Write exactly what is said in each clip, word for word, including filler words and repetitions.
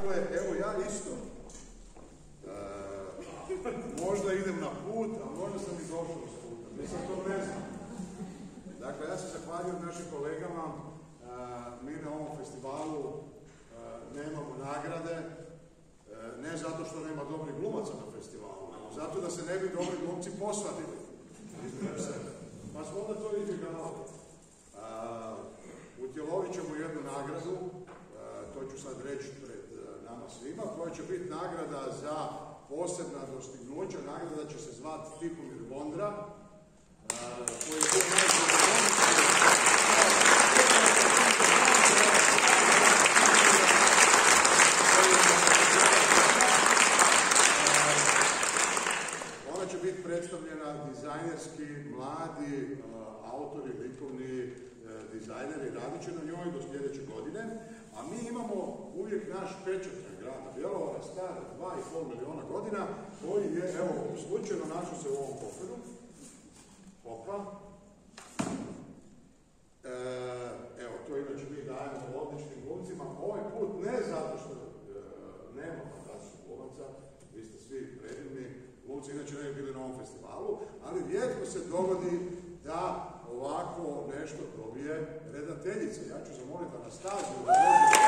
Dakle, evo ja isto. E, možda idem na put, a možda sam i došao s puta. Mislim, to ne znam. Dakle, ja se zahvaljujem našim kolegama. E, mi na ovom festivalu e, nemamo nagrade. E, ne zato što nema dobrih glumaca na festivalu, nego zato da se ne bi dobri glumci posvadili između sebe. Pa smo onda to izbjegavali. Utjelovit ćemo jednu nagradu, to ću sad reći pred nama svima, koja će biti nagrada za posebna dostignuća. Nagrada će se zvati Tihomir Vondra, koji je bio Ona će biti predstavljena dizajnerski, mladi autori, likovni dizajneri, radit će na njoj do sljedeće godine, a mi imamo uvijek naš pečat grada Bjelovara, star dva i pol miliona godina, koji je, evo, slučajno našao se u ovom koferu. Opa. E, evo, to inače mi dajemo odličnim glumcima. Ovaj put ne zato što e, nema fantastičnog glumaca, vi ste svi predivni glumci, inače ne bi bili na ovom festivalu, ali rijetko se dogodi da ovako nešto dobije redateljica. Ja ću zamoliti Anastaziju da dođe.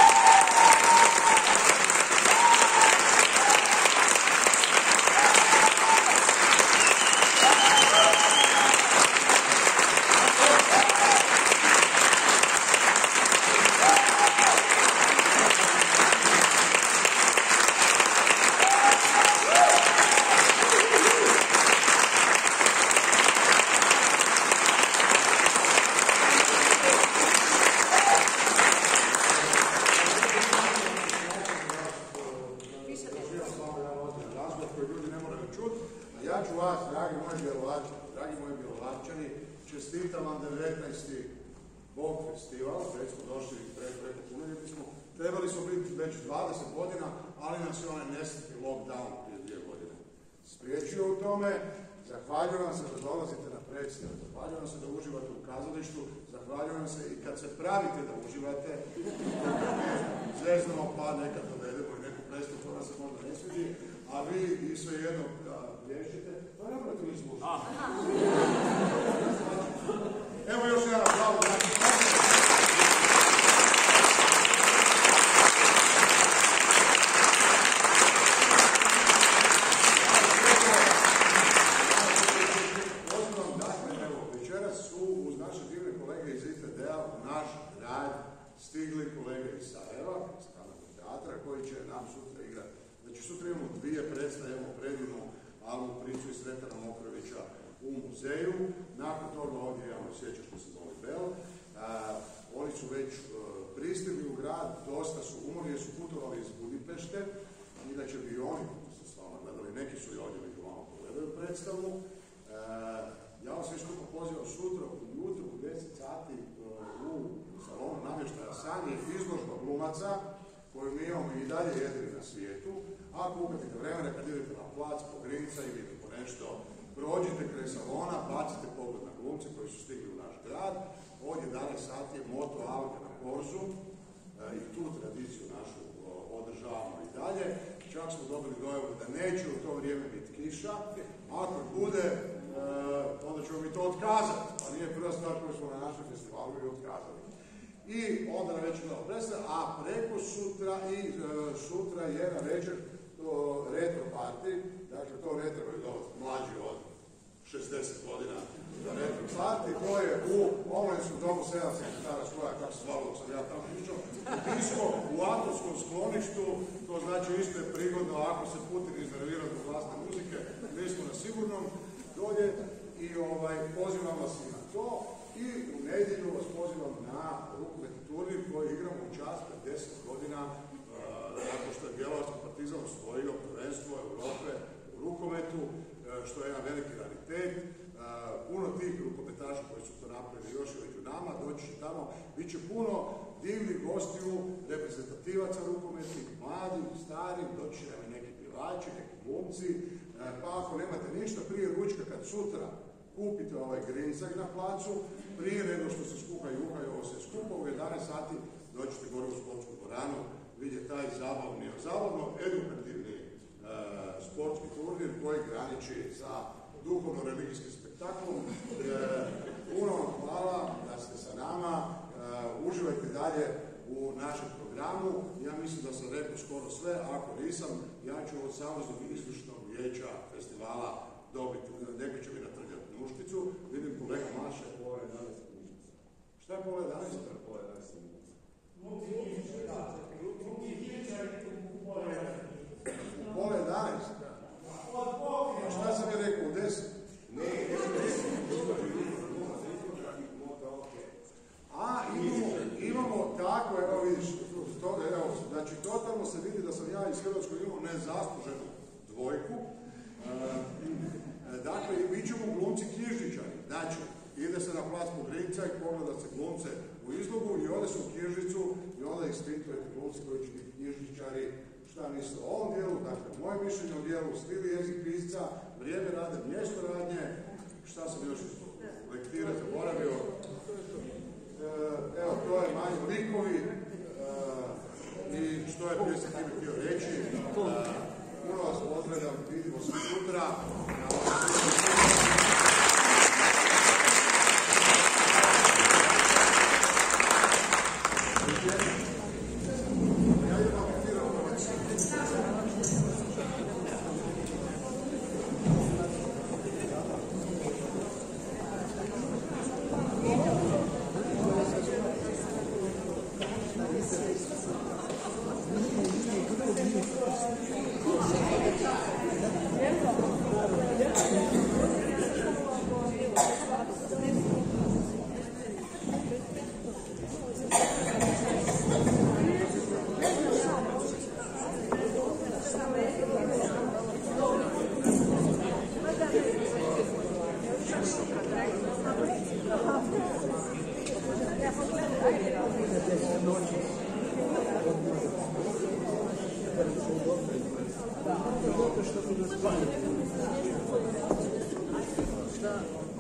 Čestitam vam devetnaesti Bog festival, već smo došli preko punoljetni smo. Trebali smo biti već dvadeset godina, ali nas je onaj nesretni lockdown prije dvije godine spriječio u tome. Zahvaljujem vam se da dolazite na predstavu, zahvaljujem vam se da uživate u kazalištu, zahvaljujem vam se i kad se pravite da uživate, zeznamo pa nekad dovedemo i neku predstavu koja se možda ne svidi, a vi i sve jedno plješite, pa ne morate mi slušati. Evo još jedan aplauz. Pozivam, dakle, evo, večeras su uz naše divne kolege iz I T D-a u naš grad stigli kolege iz Sarajeva, iz Kanadskog teatra, koji će nam sutra igrati. Znači, sutra imamo dvije predstave, imamo predivnu Almu Pricu i Sretana Mokrovića u muzeju. Nakon toga ovdje imamo sjeća što se zove Bel. Oni su već uh, pristigli u grad, dosta su umorni jer su putovali iz Budimpešte. Inače bi oni, su s vama gledali, neki su i ovdje među vama pogledaju predstavu. Uh, ja vam sve skupo pozivam sutra ujutro u deset sati uh, u salonu namještaja Sanje izložba glumaca koju mi imamo i dalje jedini na svijetu. Ako upetite vremena kad idete na plac, po Grinca ili po nešto, prođite kraj salona, bacite pogled na glumce koji su stigli u naš grad. Od jedanaest sati je moto Alka na korzu e, i tu tradiciju našu o, održavamo i dalje. Čak smo dobili dojavu da neće u to vrijeme biti kiša. Ako bude, e, onda ćemo mi to otkazati. Pa nije prva stvar koju smo na našem festivalu i otkazali. I onda na večer dao predstav, a preko sutra i e, sutra je na večer to retro party. Dakle, to retro je dovoljno mlađi od šezdeset godina za retro party. To je u Omlenskom domu sedam sekretara skoja, kako se zvalo dok sam ja tamo išao. Mi smo u autorskom skloništu, to znači isto je prigodno ako se Putin iznervira do vlastne muzike, mi smo na sigurnom dolje i ovaj, pozivam vas i na to. I u nedjelju vas pozivam na rukometni turnir koji igramo u čast pedeset godina nakon što je Bjelovarski Partizan osvojio prvenstvo Europe u rukometu, što je jedan veliki raritet. Puno tih rukometaša koji su to napravili još i među nama, doći će tamo, bit će puno divnih gostiju, reprezentativaca rukometnih, mladih, starih, doći će nam i neki pjevači, neki glumci, pa ako nemate ništa prije ručka kad sutra kupite ovaj grincak na placu, prije nego što se skuha juha i ovo se skupa, u jedanaest sati dođete gore u sportsku dvoranu, vidjeti taj zabavni, zabavno-edukativni e, sportski turnir koji graniči sa duhovno-religijskim spektaklom. E, puno vam hvala da ste sa nama, e, uživajte dalje u našem programu. Ja mislim da sam rekao skoro sve, ako nisam, ja ću od Saveznog izvršnog vijeća festivala dobiti, neko će mi natrljati njuškicu. Vidim kolega Maša je pola jedanaest minuta. Šta je pola jedanaest? Pola jedanaest minuta. Pola jedanaest? A šta sam je rekao, u deset? Ne, A, imamo, imamo tako, evo vidiš, to, evo, znači totalno se vidi da sam ja iz Hrvatskog imao nezasluženu dvojku. E, dakle, mi ćemo glumci knjižničari. Znači, ide se na plac Pogrinca i pogleda se glumce u izlogu i ode se u knjižnicu i onda ispitujete glumci koji će biti knjižničari, šta misle o ovom dijelu, dakle, moje mišljenje o dijelu, stil jezik pisca, vrijeme rade, mjesto radnje, šta sam još lektira zaboravio. Evo, to je manje likovi i što je prije se time htio reći. Puno vas pozdravljam, vidimo se sutra. Šta?